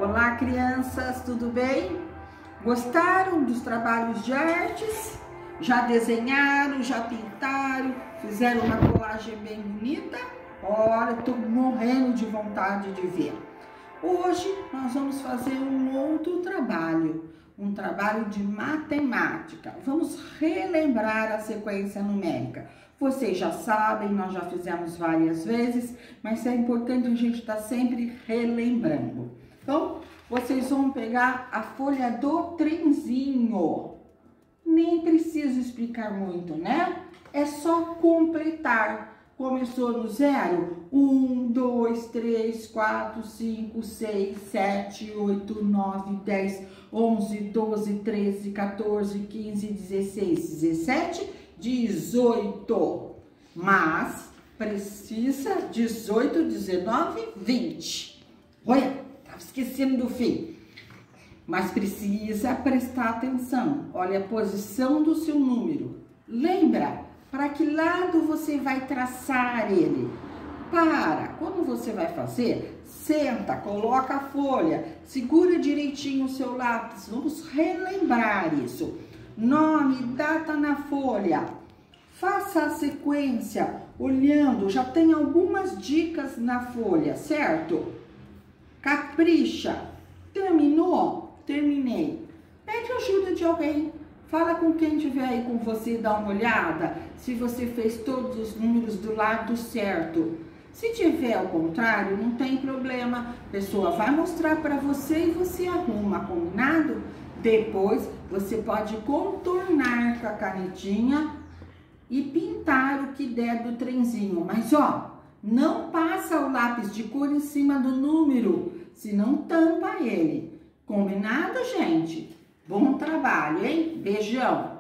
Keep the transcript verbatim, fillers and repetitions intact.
Olá, crianças, tudo bem? Gostaram dos trabalhos de artes? Já desenharam, já pintaram, fizeram uma colagem bem bonita? Olha, estou morrendo de vontade de ver. Hoje nós vamos fazer um outro trabalho, um trabalho de matemática. Vamos relembrar a sequência numérica. Vocês já sabem, nós já fizemos várias vezes, mas é importante a gente estar sempre relembrando. Então, vocês vão pegar a folha do trenzinho. Nem preciso explicar muito, né? É só completar. Começou no zero? um, dois, três, quatro, cinco, seis, sete, oito, nove, dez, onze, doze, treze, quatorze, quinze, dezesseis, dezessete, dezoito. Mas precisa dezoito, dezenove, vinte. Olha, estava esquecendo do fim. Mas precisa prestar atenção. Olha a posição do seu número. Lembra? Para que lado você vai traçar ele? Para, quando você vai fazer, senta, coloca a folha, segura direitinho o seu lápis, vamos relembrar isso. Nome, data na folha, faça a sequência, olhando, já tem algumas dicas na folha, certo? Capricha, terminou? Terminei. Pede ajuda de alguém. Fala com quem estiver aí com você, dá uma olhada, se você fez todos os números do lado certo. Se tiver ao contrário, não tem problema. A pessoa vai mostrar para você e você arruma, combinado? Depois, você pode contornar com a canetinha e pintar o que der do trenzinho. Mas, ó, não passa o lápis de cor em cima do número, senão tampa ele. Combinado, gente? Bom trabalho, hein? Beijão!